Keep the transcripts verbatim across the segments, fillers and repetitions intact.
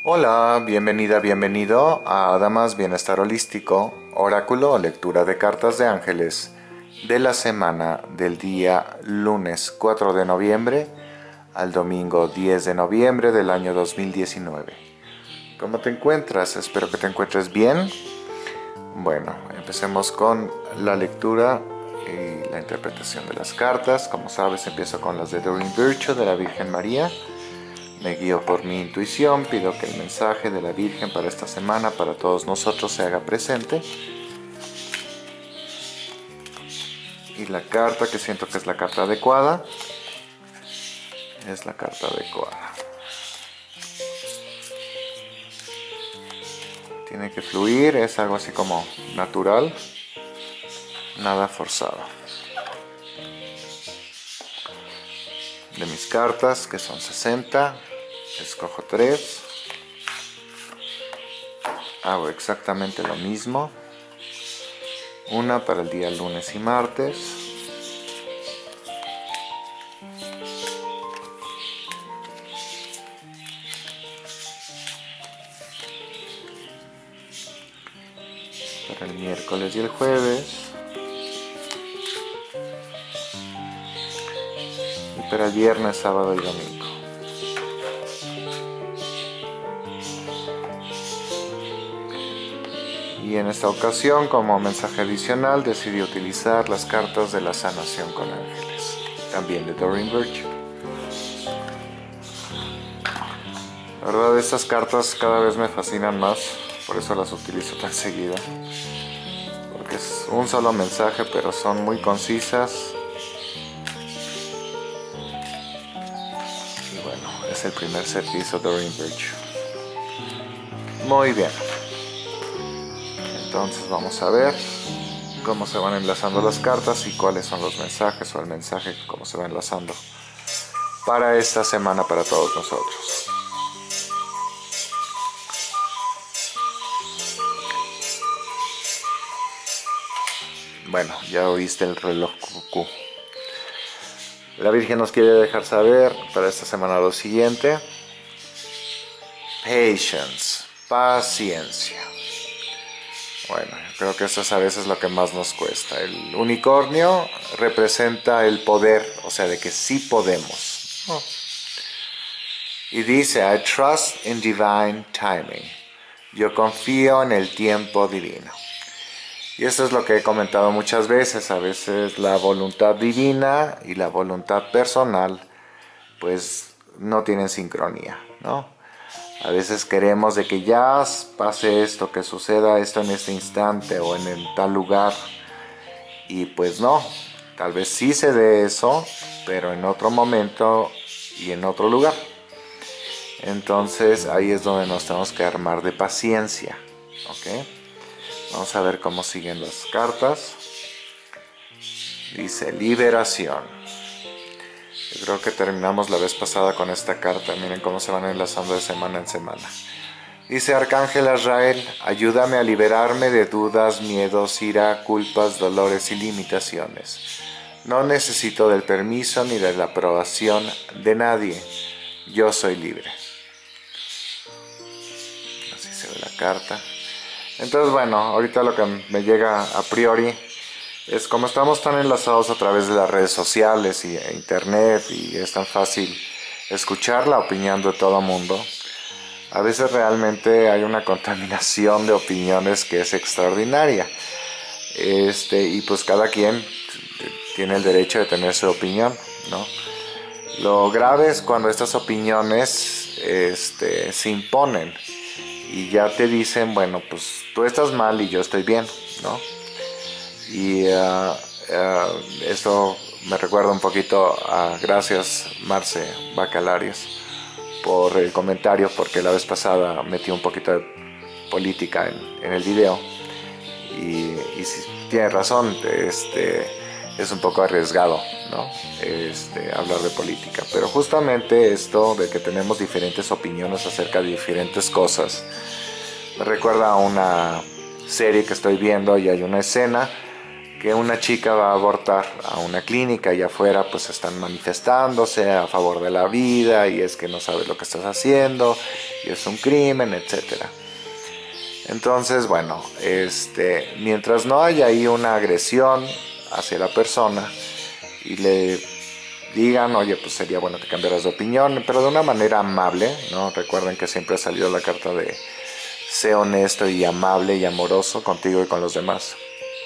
Hola, bienvenida, bienvenido a Damas Bienestar Holístico, oráculo o lectura de cartas de ángeles de la semana del día lunes cuatro de noviembre al domingo diez de noviembre del año dos mil diecinueve. ¿Cómo te encuentras? Espero que te encuentres bien. Bueno, empecemos con la lectura y la interpretación de las cartas. Como sabes, empiezo con las de Doreen Virtue de la Virgen María. Me guío por mi intuición, pido que el mensaje de la Virgen para esta semana, para todos nosotros, se haga presente. Y la carta que siento que es la carta adecuada, es la carta adecuada. Tiene que fluir, es algo así como natural, nada forzado. De mis cartas, que son sesenta, escojo tres. Hago exactamente lo mismo. Una para el día lunes y martes. Para el miércoles y el jueves. Y para el viernes, sábado y domingo. Y en esta ocasión, como mensaje adicional, decidí utilizar las cartas de la sanación con ángeles, también de Doreen Virtue. La verdad, estas cartas cada vez me fascinan más, por eso las utilizo tan seguido. Porque es un solo mensaje, pero son muy concisas. Y bueno, es el primer set que hizo Doreen Virtue. Muy bien. Entonces vamos a ver cómo se van enlazando las cartas y cuáles son los mensajes o el mensaje, cómo se va enlazando para esta semana para todos nosotros. Bueno, ya oíste el reloj cucú. La Virgen nos quiere dejar saber para esta semana lo siguiente. Patience, paciencia. Bueno, creo que eso es a veces lo que más nos cuesta. El unicornio representa el poder, o sea, de que sí podemos. Oh. Y dice, I trust in divine timing. Yo confío en el tiempo divino. Y eso es lo que he comentado muchas veces. A veces la voluntad divina y la voluntad personal, pues, no tienen sincronía, ¿no? A veces queremos de que ya pase esto, que suceda esto en este instante o en el tal lugar. Y pues no, tal vez sí se dé eso, pero en otro momento y en otro lugar. Entonces ahí es donde nos tenemos que armar de paciencia, ¿ok? Vamos a ver cómo siguen las cartas. Dice liberación. Yo creo que terminamos la vez pasada con esta carta. Miren cómo se van enlazando de semana en semana. Dice Arcángel Azrael, ayúdame a liberarme de dudas, miedos, ira, culpas, dolores y limitaciones. No necesito del permiso ni de la aprobación de nadie. Yo soy libre. Así se ve la carta. Entonces, bueno, ahorita lo que me llega a priori es como estamos tan enlazados a través de las redes sociales y internet y es tan fácil escuchar la opinión de todo mundo. A veces realmente hay una contaminación de opiniones que es extraordinaria. Este, y pues cada quien tiene el derecho de tener su opinión, ¿no? Lo grave es cuando estas opiniones este, se imponen y ya te dicen, bueno, pues tú estás mal y yo estoy bien, ¿no? Y uh, uh, esto me recuerda un poquito a, gracias Marce Bacalarios por el comentario, porque la vez pasada metí un poquito de política en, en el video y, y si tiene razón, este, es un poco arriesgado, ¿no? Este, hablar de política, pero justamente esto de que tenemos diferentes opiniones acerca de diferentes cosas me recuerda a una serie que estoy viendo y hay una escena que una chica va a abortar a una clínica y afuera pues están manifestándose a favor de la vida y es que no sabes lo que estás haciendo y es un crimen, etcétera. Entonces, bueno, este, mientras no haya ahí una agresión hacia la persona y le digan, oye, pues sería bueno que cambiaras de opinión, pero de una manera amable, ¿no? Recuerden que siempre ha salido la carta de sé honesto y amable y amoroso contigo y con los demás.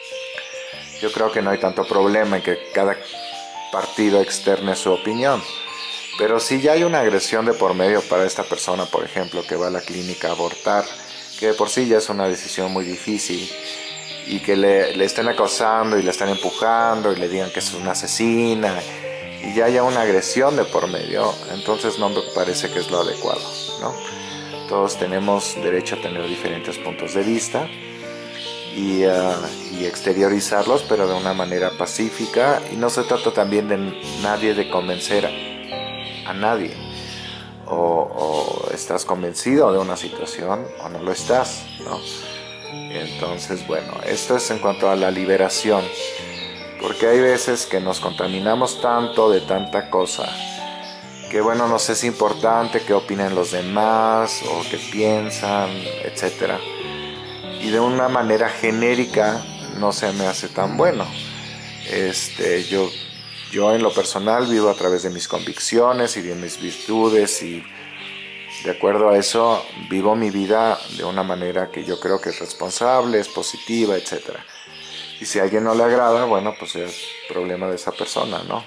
Yo creo que no hay tanto problema en que cada partido externe su opinión. Pero si ya hay una agresión de por medio para esta persona, por ejemplo, que va a la clínica a abortar, que de por sí ya es una decisión muy difícil, y que le, le estén acosando y le están empujando y le digan que es una asesina, y ya haya una agresión de por medio, entonces no me parece que es lo adecuado, ¿no? Todos tenemos derecho a tener diferentes puntos de vista y, uh, y exteriorizarlos, pero de una manera pacífica, y no se trata también de nadie de convencer a nadie. O, o estás convencido de una situación o no lo estás, ¿no? Entonces, bueno, esto es en cuanto a la liberación, porque hay veces que nos contaminamos tanto de tanta cosa que, bueno, nos es importante qué opinen los demás o qué piensan, etcétera, y de una manera genérica no se me hace tan bueno. Este, yo Yo en lo personal vivo a través de mis convicciones y de mis virtudes, y de acuerdo a eso vivo mi vida de una manera que yo creo que es responsable, es positiva, etcétera. Y si a alguien no le agrada, bueno, pues es problema de esa persona, ¿no?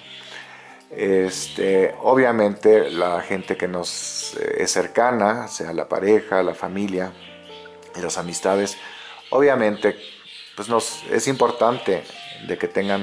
Este, obviamente la gente que nos es cercana, sea la pareja, la familia y las amistades, obviamente pues nos es importante de que tengan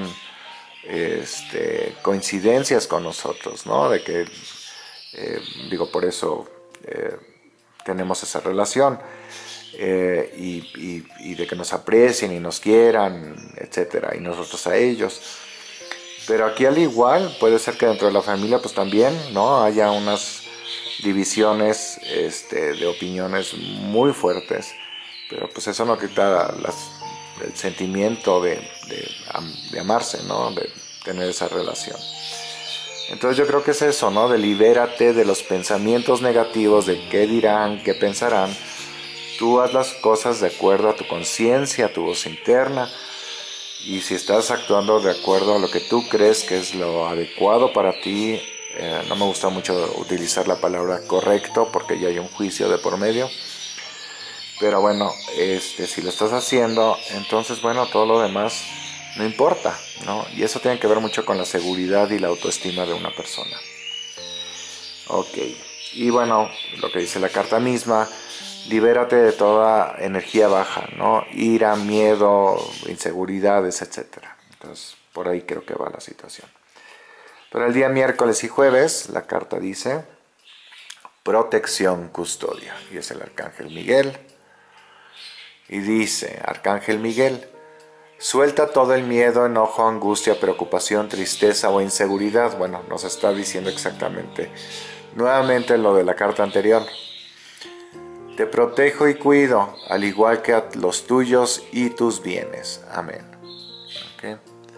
Este, coincidencias con nosotros, ¿no? De que, eh, digo, por eso eh, tenemos esa relación, eh, y, y, y de que nos aprecien y nos quieran, etcétera, y nosotros a ellos. Pero aquí al igual puede ser que dentro de la familia pues también, ¿no? Haya unas divisiones, este, de opiniones muy fuertes, pero pues eso no quita las, el sentimiento de, de, de amarse, ¿no? De tener esa relación. Entonces yo creo que es eso, ¿no? De libérate de los pensamientos negativos, de qué dirán, qué pensarán. Tú haz las cosas de acuerdo a tu conciencia, a tu voz interna, y si estás actuando de acuerdo a lo que tú crees que es lo adecuado para ti, eh, no me gusta mucho utilizar la palabra correcto porque ya hay un juicio de por medio, pero bueno, este, si lo estás haciendo, entonces bueno, todo lo demás no importa, ¿no? Y eso tiene que ver mucho con la seguridad y la autoestima de una persona. Ok, y bueno, lo que dice la carta misma, libérate de toda energía baja, ¿no? Ira, miedo, inseguridades, etcétera. Entonces, por ahí creo que va la situación. Pero el día miércoles y jueves, la carta dice protección, custodia, y es el Arcángel Miguel. Y dice, Arcángel Miguel, suelta todo el miedo, enojo, angustia, preocupación, tristeza o inseguridad. Bueno, nos está diciendo exactamente nuevamente lo de la carta anterior. Te protejo y cuido, al igual que a los tuyos y tus bienes. Amén. ¿Okay?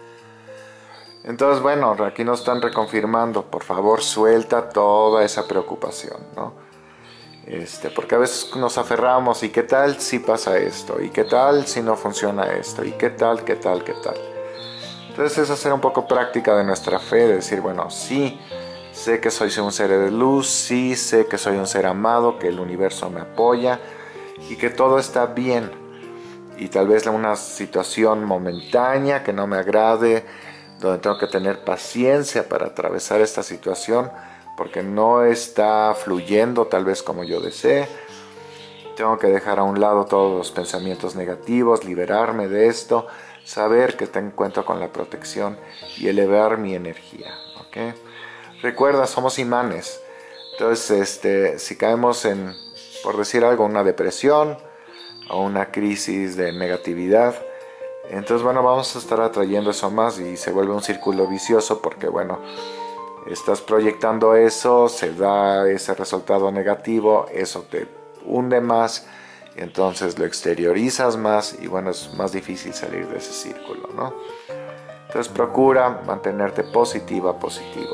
Entonces, bueno, aquí nos están reconfirmando, por favor, suelta toda esa preocupación, ¿no? Este, porque a veces nos aferramos, ¿y qué tal si pasa esto? ¿Y qué tal si no funciona esto? ¿Y qué tal, qué tal, qué tal? Entonces es hacer un poco práctica de nuestra fe, de decir, bueno, sí, sé que soy un ser de luz, sí, sé que soy un ser amado, que el universo me apoya y que todo está bien. Y tal vez una situación momentánea que no me agrade, donde tengo que tener paciencia para atravesar esta situación, porque no está fluyendo tal vez como yo desee. Tengo que dejar a un lado todos los pensamientos negativos, liberarme de esto, saber que tengo cuenta con la protección y elevar mi energía, ¿okay? Recuerda, somos imanes. Entonces, este, si caemos en, por decir algo, una depresión o una crisis de negatividad, entonces, bueno, vamos a estar atrayendo eso más y se vuelve un círculo vicioso porque, bueno, estás proyectando eso, se da ese resultado negativo, eso te hunde más y entonces lo exteriorizas más y bueno, es más difícil salir de ese círculo, ¿no? Entonces procura mantenerte positiva, positivo.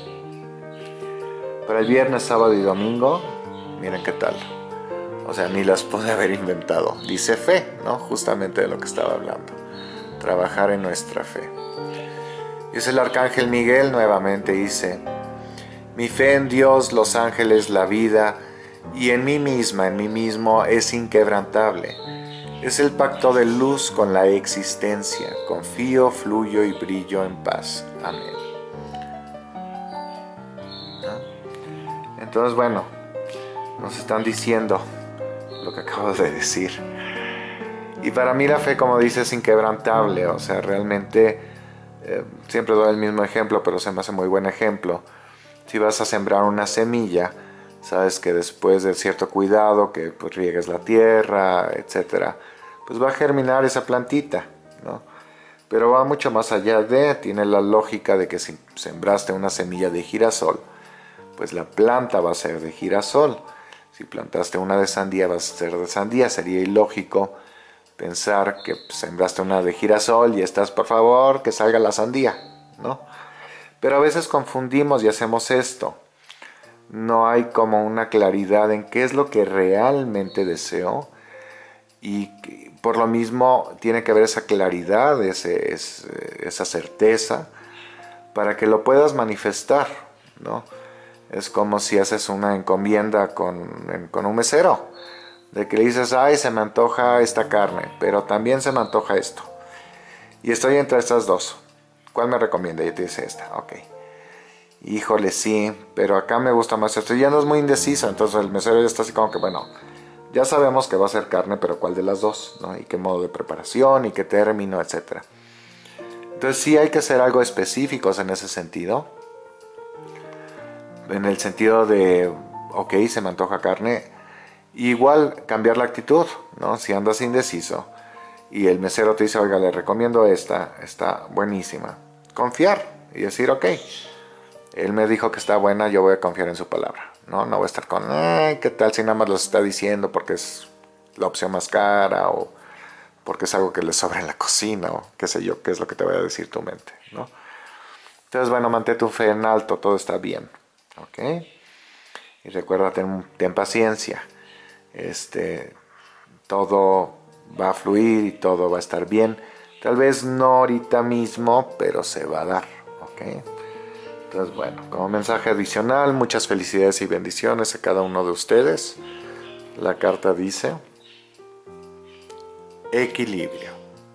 Para el viernes, sábado y domingo, miren qué tal. O sea, ni las pude haber inventado. Dice fe, ¿no? Justamente de lo que estaba hablando. Trabajar en nuestra fe. Dice el arcángel Miguel nuevamente, dice: mi fe en Dios, los ángeles, la vida y en mí misma, en mí mismo, es inquebrantable. Es el pacto de luz con la existencia. Confío, fluyo y brillo en paz. Amén. ¿No? Entonces, bueno, nos están diciendo lo que acabo de decir. Y para mí la fe, como dice, es inquebrantable. O sea, realmente, eh, siempre doy el mismo ejemplo, pero se me hace muy buen ejemplo. Si vas a sembrar una semilla, sabes que después de cierto cuidado, que pues riegues la tierra, etcétera, pues va a germinar esa plantita, ¿no? Pero va mucho más allá de, tiene la lógica de que si sembraste una semilla de girasol, pues la planta va a ser de girasol. Si plantaste una de sandía, va a ser de sandía. Sería ilógico pensar que sembraste una de girasol y estás, por favor, que salga la sandía, ¿no? Pero a veces confundimos y hacemos esto. No hay como una claridad en qué es lo que realmente deseo, y por lo mismo tiene que haber esa claridad, ese, ese, esa certeza para que lo puedas manifestar, ¿no? Es como si haces una encomienda con, con un mesero, de que le dices: ay, se me antoja esta carne, pero también se me antoja esto, y estoy entre estas dos, ¿cuál me recomienda? Y te dice: esta. Ok. Híjole, sí, pero acá me gusta más esto. Y ya no es muy indeciso, entonces el mesero ya está así como que, bueno, ya sabemos que va a ser carne, pero ¿cuál de las dos? ¿No? Y qué modo de preparación, y qué término, etcétera. Entonces sí hay que ser algo específicos en ese sentido. En el sentido de, ok, se me antoja carne. Igual cambiar la actitud, ¿no? Si andas indeciso y el mesero te dice: oiga, le recomiendo esta, está buenísima. Confiar y decir: ok, él me dijo que está buena, yo voy a confiar en su palabra. No, no voy a estar con, ay, ¿qué tal si nada más lo está diciendo porque es la opción más cara, o porque es algo que le sobra en la cocina, o qué sé yo, qué es lo que te vaya a decir tu mente, ¿no? Entonces, bueno, mantén tu fe en alto, todo está bien, ¿ok? Y recuerda, ten, ten paciencia. Este, todo va a fluir y todo va a estar bien. Tal vez no ahorita mismo, pero se va a dar, ¿ok? Entonces, bueno, como mensaje adicional, muchas felicidades y bendiciones a cada uno de ustedes. La carta dice: equilibrio.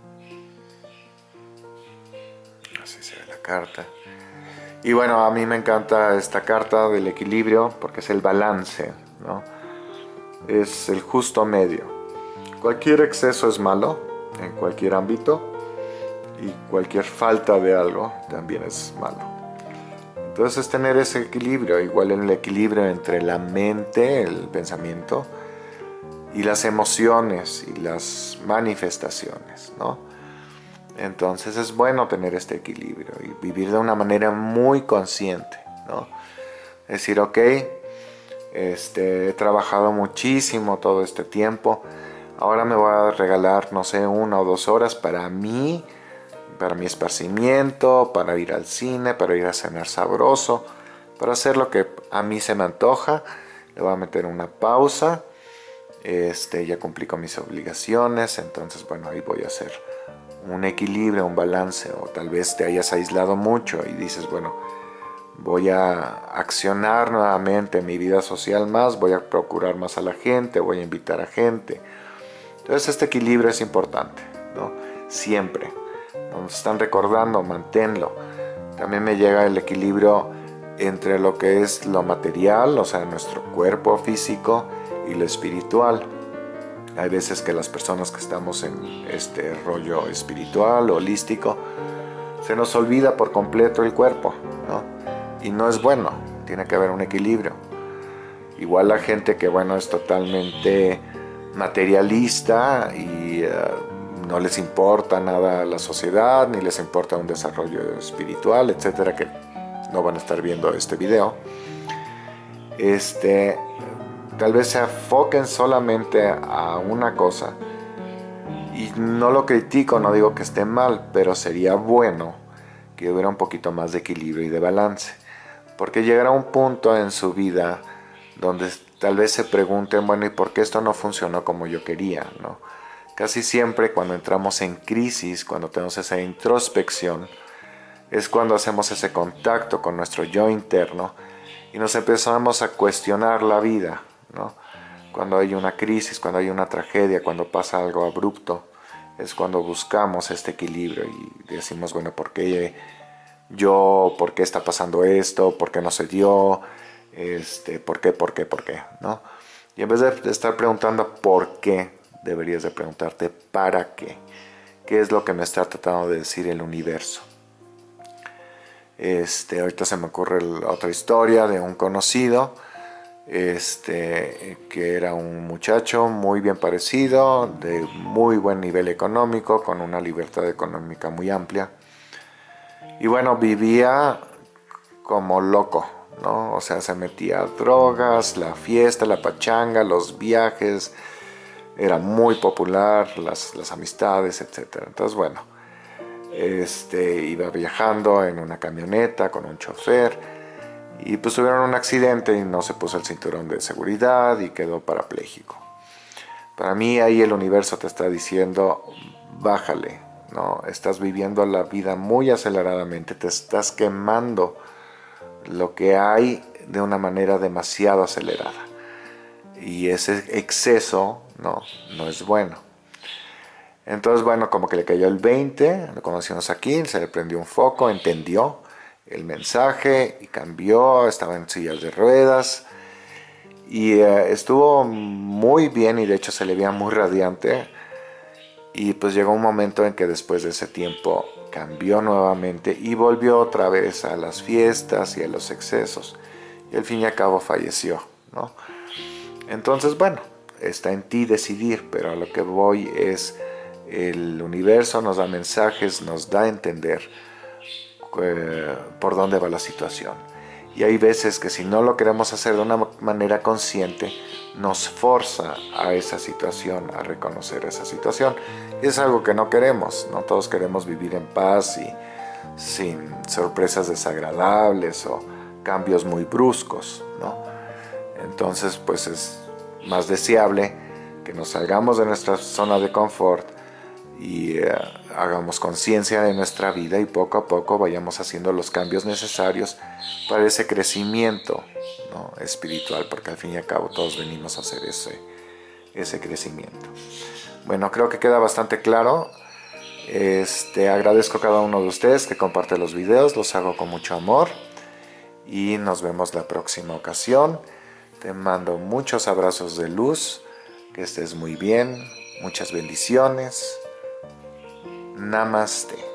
Así se ve la carta. Y bueno, a mí me encanta esta carta del equilibrio porque es el balance, ¿no? Es el justo medio. Cualquier exceso es malo en cualquier ámbito, y cualquier falta de algo también es malo. Entonces, tener ese equilibrio, igual en el equilibrio entre la mente, el pensamiento, y las emociones y las manifestaciones, ¿no? Entonces es bueno tener este equilibrio y vivir de una manera muy consciente, ¿no? Es decir, ok, este, he trabajado muchísimo todo este tiempo, ahora me voy a regalar, no sé, una o dos horas para mí, para mi esparcimiento, para ir al cine, para ir a cenar sabroso, para hacer lo que a mí se me antoja. Le voy a meter una pausa, este, ya cumplí con mis obligaciones, entonces bueno, ahí voy a hacer un equilibrio, un balance. O tal vez te hayas aislado mucho y dices: bueno, voy a accionar nuevamente mi vida social más, voy a procurar más a la gente, voy a invitar a gente. Entonces este equilibrio es importante, ¿no? Siempre. Nos están recordando, manténlo. También me llega el equilibrio entre lo que es lo material, o sea, nuestro cuerpo físico, y lo espiritual. Hay veces que las personas que estamos en este rollo espiritual, holístico, se nos olvida por completo el cuerpo, ¿no? Y no es bueno, tiene que haber un equilibrio. Igual la gente que, bueno, es totalmente materialista y uh, no les importa nada la sociedad, ni les importa un desarrollo espiritual, etcétera, que no van a estar viendo este video. Este, tal vez se enfoquen solamente a una cosa. Y no lo critico, no digo que esté mal, pero sería bueno que hubiera un poquito más de equilibrio y de balance. Porque llegará un punto en su vida donde tal vez se pregunten, bueno, ¿y por qué esto no funcionó como yo quería? ¿No? Casi siempre cuando entramos en crisis, cuando tenemos esa introspección, es cuando hacemos ese contacto con nuestro yo interno y nos empezamos a cuestionar la vida, ¿no? Cuando hay una crisis, cuando hay una tragedia, cuando pasa algo abrupto, es cuando buscamos este equilibrio y decimos, bueno, ¿por qué yo? ¿Por qué está pasando esto? ¿Por qué no se dio? Este, ¿por qué? ¿Por qué? ¿Por qué? ¿No? Y en vez de estar preguntando por qué, deberías de preguntarte para qué. ¿Qué es lo que me está tratando de decir el universo? Este, ahorita se me ocurre otra historia de un conocido, este, que era un muchacho muy bien parecido, de muy buen nivel económico, con una libertad económica muy amplia. Y bueno, vivía como loco, ¿no? O sea, se metía a drogas, la fiesta, la pachanga, los viajes, era muy popular, las, las amistades, etcétera. Entonces, bueno, este, iba viajando en una camioneta con un chofer y pues tuvieron un accidente y no se puso el cinturón de seguridad y quedó parapléjico. Para mí ahí el universo te está diciendo, bájale, ¿no? Estás viviendo la vida muy aceleradamente, te estás quemando lo que hay de una manera demasiado acelerada. Y ese exceso, ¿no? No es bueno. Entonces, bueno, como que le cayó el veinte, lo conocimos aquí, se le prendió un foco, entendió el mensaje y cambió, estaba en sillas de ruedas y eh, estuvo muy bien y de hecho se le veía muy radiante. Y pues llegó un momento en que después de ese tiempo cambió nuevamente y volvió otra vez a las fiestas y a los excesos. Y al fin y al cabo falleció, ¿no? Entonces, bueno, está en ti decidir, pero a lo que voy es, el universo nos da mensajes, nos da a entender eh, por dónde va la situación. Y hay veces que si no lo queremos hacer de una manera consciente, nos forza a esa situación, a reconocer esa situación. Y es algo que no queremos, no todos queremos vivir en paz y sin sorpresas desagradables o cambios muy bruscos, ¿no? Entonces, pues es más deseable que nos salgamos de nuestra zona de confort y eh, hagamos conciencia de nuestra vida y poco a poco vayamos haciendo los cambios necesarios para ese crecimiento, ¿no? Espiritual, porque al fin y al cabo todos venimos a hacer ese, ese crecimiento. Bueno, creo que queda bastante claro. Este, agradezco a cada uno de ustedes que comparte los videos, los hago con mucho amor y nos vemos la próxima ocasión. Te mando muchos abrazos de luz, que estés muy bien, muchas bendiciones. Namaste.